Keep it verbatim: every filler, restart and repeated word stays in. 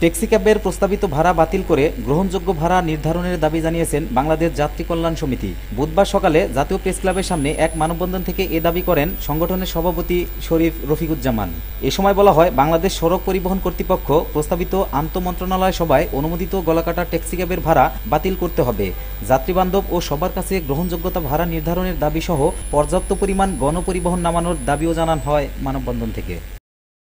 Taxi ক্যাবের প্রস্তাবিত ভাড়া বাতিল করে গ্রহণযোগ্য ভাড়া নির্ধারণের দাবি জানিয়েছেন বাংলাদেশ যাত্রী কল্যাণ সমিতি। বুধবার সকালে জাতীয় প্রেস ক্লাবের সামনে এক মানববন্ধন থেকে এ দাবি করেন সংগঠনের সভাপতি শরীফ রফিকুজ্জামান। এ সময় বলা হয়, বাংলাদেশ সড়ক পরিবহন কর্তৃপক্ষ প্রস্তাবিত আন্তঃমন্ত্রণালয় সভায় অনুমোদিত গলাকাটা ট্যাক্সি ক্যাবের ভাড়া বাতিল করতে হবে। যাত্রীবান্ধব ও সবার কাছে গ্রহণযোগ্যতা ভাড়া নির্ধারণের দাবি সহ পর্যাপ্ত পরিমাণ গণপরিবহন নামানোর দাবিও জানান হয় মানববন্ধন থেকে।